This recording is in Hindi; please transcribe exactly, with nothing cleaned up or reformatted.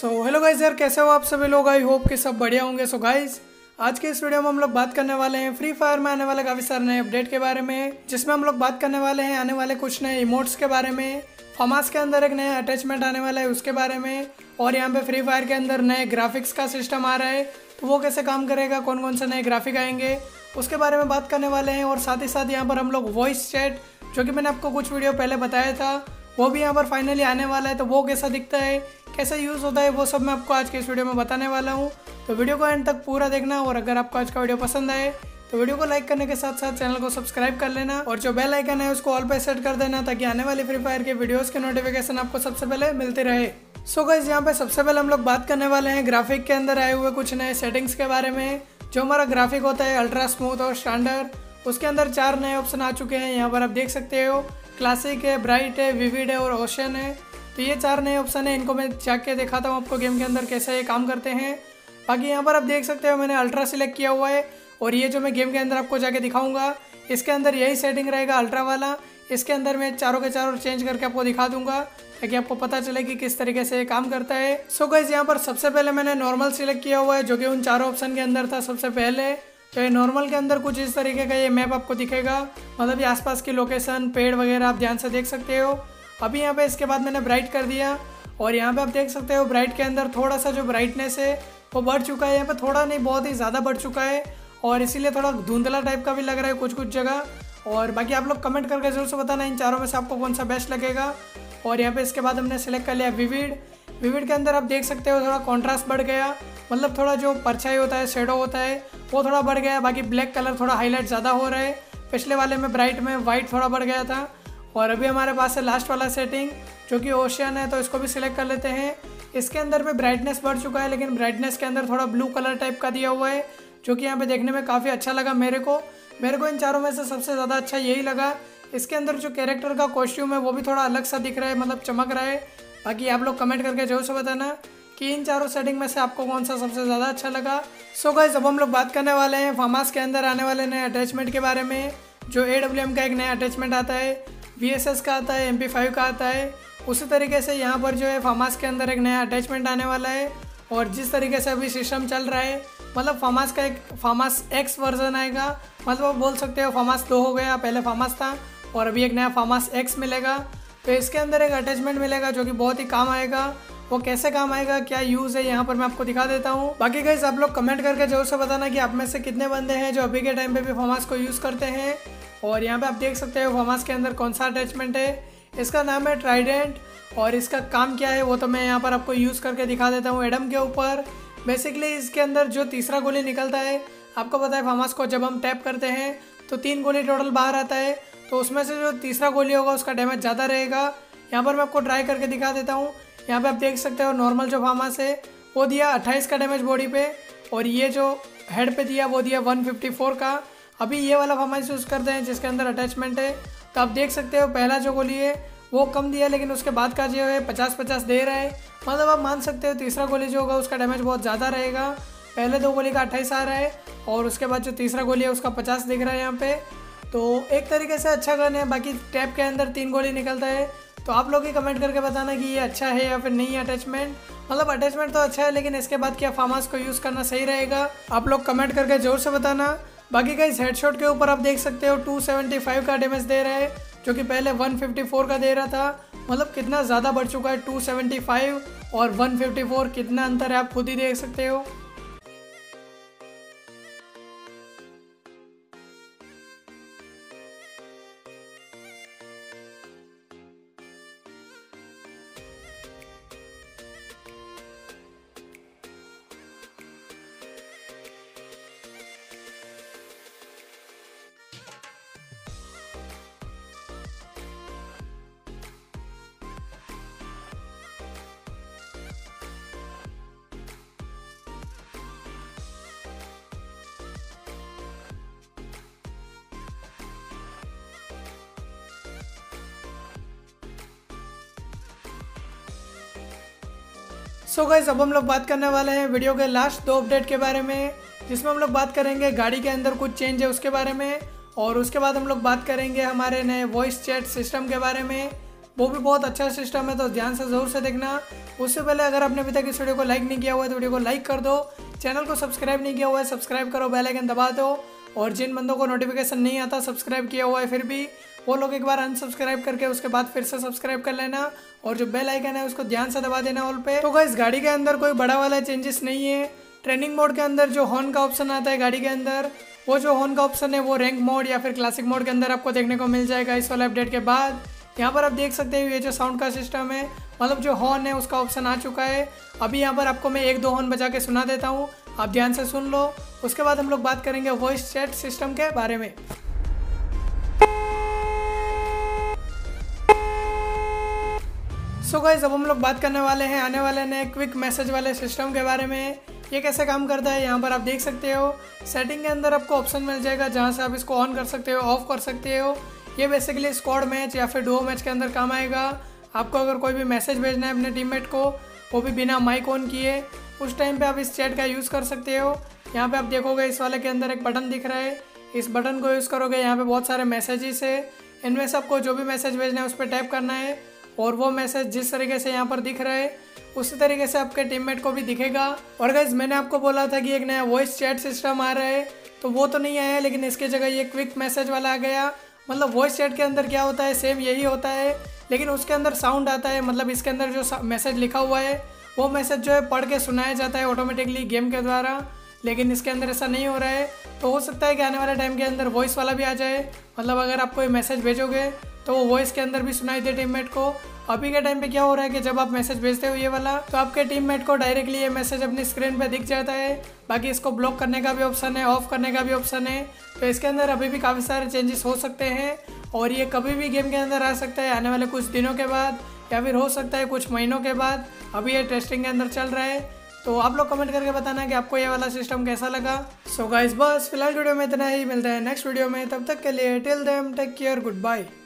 सो हेलो गाइज यार, कैसे हो आप सभी लोग। आई होप कि सब बढ़िया होंगे। सो गाइज आज के इस वीडियो में हम लोग बात करने वाले हैं फ्री फायर में आने वाले काफ़ी सारे नए अपडेट के बारे में, जिसमें हम लोग बात करने वाले हैं आने वाले कुछ नए इमोट्स के बारे में, फमास के अंदर एक नया अटैचमेंट आने वाला है उसके बारे में, और यहाँ पे फ्री फायर के अंदर नए ग्राफिक्स का सिस्टम आ रहा है तो वो कैसे काम करेगा, कौन कौन से नए ग्राफिक आएंगे उसके बारे में बात करने वाले हैं। और साथ ही साथ यहाँ पर हम लोग वॉइस चैट, जो कि मैंने आपको कुछ वीडियो पहले बताया था, वो भी यहाँ पर फाइनली आने वाला है। तो वो कैसा दिखता है, कैसे यूज़ होता है, वो सब मैं आपको आज के इस वीडियो में बताने वाला हूँ। तो वीडियो को एंड तक पूरा देखना, और अगर आपको आज का वीडियो पसंद आए तो वीडियो को लाइक करने के साथ साथ चैनल को सब्सक्राइब कर लेना, और जो बेल आइकन है उसको ऑल पे सेट कर देना, ताकि आने वाली फ्री फायर के वीडियोस के नोटिफिकेशन आपको सबसे पहले मिलते रहे। सो गाइस यहाँ पे सबसे पहले हम लोग बात करने वाले हैं ग्राफिक के अंदर आए हुए कुछ नए सेटिंग्स के बारे में। जो हमारा ग्राफिक होता है अल्ट्रा स्मूथ और स्टैंडर्ड, उसके अंदर चार नए ऑप्शन आ चुके हैं। यहाँ पर आप देख सकते हो, क्लासिक है, ब्राइट है, विविड है और ओशन है। तो ये चार नए ऑप्शन है, इनको मैं जाके दिखाता हूँ आपको गेम के अंदर कैसे ये काम करते हैं। बाकी यहाँ पर आप देख सकते हो मैंने अल्ट्रा सिलेक्ट किया हुआ है, और ये जो मैं गेम के अंदर आपको जाके दिखाऊंगा इसके अंदर यही सेटिंग रहेगा अल्ट्रा वाला। इसके अंदर मैं चारों के चारों चेंज करके आपको दिखा दूंगा, ताकि आपको पता चले कि किस तरीके से ये काम करता है। सो गाइस यहाँ पर सबसे पहले मैंने नॉर्मल सिलेक्ट किया हुआ है, जो कि उन चारों ऑप्शन के अंदर था सबसे पहले। तो ये नॉर्मल के अंदर कुछ इस तरीके का ये मैप आपको दिखेगा, मतलब ये आसपास की लोकेशन, पेड़ वगैरह आप ध्यान से देख सकते हो। अभी यहाँ पे इसके बाद मैंने ब्राइट कर दिया, और यहाँ पे आप देख सकते हो ब्राइट के अंदर थोड़ा सा जो ब्राइटनेस है वो बढ़ चुका है। यहाँ पे थोड़ा नहीं, बहुत ही ज़्यादा बढ़ चुका है, और इसीलिए थोड़ा धुंधला टाइप का भी लग रहा है कुछ कुछ जगह। और बाकी आप लोग कमेंट करके जरूर से बताना इन चारों में से आपको कौन सा बेस्ट लगेगा। और यहाँ पे इसके बाद हमने सेलेक्ट कर लिया विविड। विविड के अंदर आप देख सकते हो थोड़ा कॉन्ट्रास्ट बढ़ गया, मतलब थोड़ा जो परछाई होता है, शेडो होता है, वो थोड़ा बढ़ गया। बाकी ब्लैक कलर थोड़ा हाईलाइट ज़्यादा हो रहा है, पिछले वाले में ब्राइट में वाइट थोड़ा बढ़ गया था। और अभी हमारे पास है लास्ट वाला सेटिंग, जो कि ओशियन है, तो इसको भी सिलेक्ट कर लेते हैं। इसके अंदर में ब्राइटनेस बढ़ चुका है, लेकिन ब्राइटनेस के अंदर थोड़ा ब्लू कलर टाइप का दिया हुआ है, जो कि यहाँ पे देखने में काफ़ी अच्छा लगा मेरे को। मेरे को इन चारों में से सबसे ज़्यादा अच्छा यही लगा। इसके अंदर जो कैरेक्टर का कॉस्ट्यूम है वो भी थोड़ा अलग सा दिख रहा है, मतलब चमक रहा है। बाकी आप लोग कमेंट करके जरूर से बताना कि इन चारों सेटिंग में से आपको कौन सा सबसे ज़्यादा अच्छा लगा। सो गाइस अब हम लोग बात करने वाले हैं फमास के अंदर आने वाले नए अटैचमेंट के बारे में। जो ए डब्ल्यू एम का एक नया अटैचमेंट आता है, वी एस एस का आता है, एम पी फाइव का आता है, उसी तरीके से यहाँ पर जो है फमास के अंदर एक नया अटैचमेंट आने वाला है। और जिस तरीके से अभी सिस्टम चल रहा है, मतलब फमास का एक फमास एक्स वर्जन आएगा, मतलब आप बोल सकते हो फमास दो हो गया, पहले फमास था और अभी एक नया फमास एक्स मिलेगा। तो इसके अंदर एक अटैचमेंट मिलेगा जो कि बहुत ही काम आएगा। वो कैसे काम आएगा, क्या यूज़ है, यहाँ पर मैं आपको दिखा देता हूँ। बाकी गाइस आप लोग कमेंट करके जरूर से बताना कि आप में से कितने बंदे हैं जो अभी के टाइम पे भी फमास को यूज़ करते हैं। और यहाँ पे आप देख सकते हो फमास के अंदर कौन सा अटैचमेंट है, इसका नाम है ट्राइडेंट। और इसका काम क्या है वो तो मैं यहाँ पर आपको यूज़ करके दिखा देता हूँ एडम के ऊपर। बेसिकली इसके अंदर जो तीसरा गोली निकलता है, आपको पता है फमास को जब हम टैप करते हैं तो तीन गोली टोटल बाहर आता है, तो उसमें से जो तीसरा गोली होगा उसका डैमेज ज़्यादा रहेगा। यहाँ पर मैं आपको ट्राई करके दिखा देता हूँ। यहाँ पे आप देख सकते हो नॉर्मल जो फमास है वो दिया अट्ठाईस का डैमेज बॉडी पे, और ये जो हेड पे दिया वो दिया एक सौ चौवन का। अभी ये वाला फमास यूज़ करते हैं जिसके अंदर अटैचमेंट है, तो आप देख सकते हो पहला जो गोली है वो कम दिया, लेकिन उसके बाद का जो है पचास पचास दे रहा है। मतलब आप मान सकते हो तीसरा गोली जो होगा उसका डैमेज बहुत ज़्यादा रहेगा। पहले दो गोली का अट्ठाईस आ रहा है, और उसके बाद जो तीसरा गोली है उसका पचास दिख रहा है यहाँ पे। तो एक तरीके से अच्छा गन है। बाकी टैप के अंदर तीन गोली निकलता है, तो आप लोग ही कमेंट करके बताना कि ये अच्छा है या फिर नहीं अटैचमेंट। मतलब अटैचमेंट तो अच्छा है, लेकिन इसके बाद क्या फमास को यूज़ करना सही रहेगा, आप लोग कमेंट करके जोर से बताना। बाकी गाइस हेडशॉट के ऊपर आप देख सकते हो दो सौ पचहत्तर का डैमेज दे रहा है, जो कि पहले एक सौ चौवन का दे रहा था। मतलब कितना ज़्यादा बढ़ चुका है, दो सौ पचहत्तर और एक सौ चौवन कितना अंतर है आप खुद ही देख सकते हो। सो गाइस अब हम लोग बात करने वाले हैं वीडियो के लास्ट दो अपडेट के बारे में, जिसमें हम लोग बात करेंगे गाड़ी के अंदर कुछ चेंज है उसके बारे में, और उसके बाद हम लोग बात करेंगे हमारे नए वॉइस चैट सिस्टम के बारे में। वो भी बहुत अच्छा सिस्टम है, तो ध्यान से ज़रूर से देखना। उससे पहले अगर आपने अभी तक इस वीडियो को लाइक नहीं किया हुआ है तो वीडियो को लाइक कर दो, चैनल को सब्सक्राइब नहीं किया हुआ है सब्सक्राइब करो, बेल आइकन दबा दो। और जिन बंदों को नोटिफिकेशन नहीं आता सब्सक्राइब किया हुआ है फिर भी, वो लोग एक बार अनसब्सक्राइब करके उसके बाद फिर से सब्सक्राइब कर लेना, और जो बेल आइकन है उसको ध्यान से दबा देना ऑल पे। तो गाइस गाड़ी के अंदर कोई बड़ा वाला चेंजेस नहीं है। ट्रेनिंग मोड के अंदर जो हॉर्न का ऑप्शन आता है गाड़ी के अंदर, वो जो हॉर्न का ऑप्शन है वो रैंक मोड या फिर क्लासिक मोड के अंदर आपको देखने को मिल जाएगा इस वाले अपडेट के बाद। यहाँ पर आप देख सकते हो ये जो साउंड का सिस्टम है, मतलब जो हॉर्न है उसका ऑप्शन आ चुका है। अभी यहाँ पर आपको मैं एक दो हॉर्न बजा के सुना देता हूँ, आप ध्यान से सुन लो। उसके बाद हम लोग बात करेंगे वॉइस चैट सिस्टम के बारे में। सो गाइस अब हम लोग बात करने वाले हैं आने वाले नए क्विक मैसेज वाले सिस्टम के बारे में। ये कैसे काम करता है यहाँ पर आप देख सकते हो। सेटिंग के अंदर आपको ऑप्शन मिल जाएगा जहाँ से आप इसको ऑन कर सकते हो, ऑफ कर सकते हो। ये बेसिकली स्क्वाड मैच या फिर डुओ मैच के अंदर काम आएगा। आपको अगर कोई भी मैसेज भेजना है अपने टीममेट को, वो भी बिना माइक ऑन किए, उस टाइम पे आप इस चैट का यूज़ कर सकते हो। यहाँ पे आप देखोगे इस वाले के अंदर एक बटन दिख रहा है, इस बटन को यूज़ करोगे यहाँ पे बहुत सारे मैसेजेस है। इनमें से आपको जो भी मैसेज भेजना है उस पर टैप करना है, और वो मैसेज जिस तरीके से यहाँ पर दिख रहा है उसी तरीके से आपके टीममेट को भी दिखेगा। और गाइस मैंने आपको बोला था कि एक नया वॉइस चैट सिस्टम आ रहा है, तो वो तो नहीं आया, लेकिन इसकी जगह ये क्विक मैसेज वाला आ गया। मतलब वॉइस चैट के अंदर क्या होता है सेम यही होता है, लेकिन उसके अंदर साउंड आता है। मतलब इसके अंदर जो मैसेज लिखा हुआ है वो मैसेज जो है पढ़ के सुनाया जाता है ऑटोमेटिकली गेम के द्वारा, लेकिन इसके अंदर ऐसा नहीं हो रहा है। तो हो सकता है कि आने वाले टाइम के अंदर वॉइस वाला भी आ जाए, मतलब अगर आप कोई मैसेज भेजोगे तो वो वॉइस के अंदर भी सुनाई दे टीममेट को। अभी के टाइम पे क्या हो रहा है कि जब आप मैसेज भेजते हो ये वाला, तो आपके टीममेट को डायरेक्टली ये मैसेज अपनी स्क्रीन पे दिख जाता है। बाकी इसको ब्लॉक करने का भी ऑप्शन है, ऑफ करने का भी ऑप्शन है। तो इसके अंदर अभी भी काफ़ी सारे चेंजेस हो सकते हैं, और ये कभी भी गेम के अंदर आ सकता है आने वाले कुछ दिनों के बाद, या फिर हो सकता है कुछ महीनों के बाद। अभी ये टेस्टिंग के अंदर चल रहा है, तो आप लोग कमेंट करके बताना कि आपको ये वाला सिस्टम कैसा लगा। सो गाइस बस फिलहाल वीडियो में इतना ही, मिलता है नेक्स्ट वीडियो में, तब तक के लिए till then take care, good bye.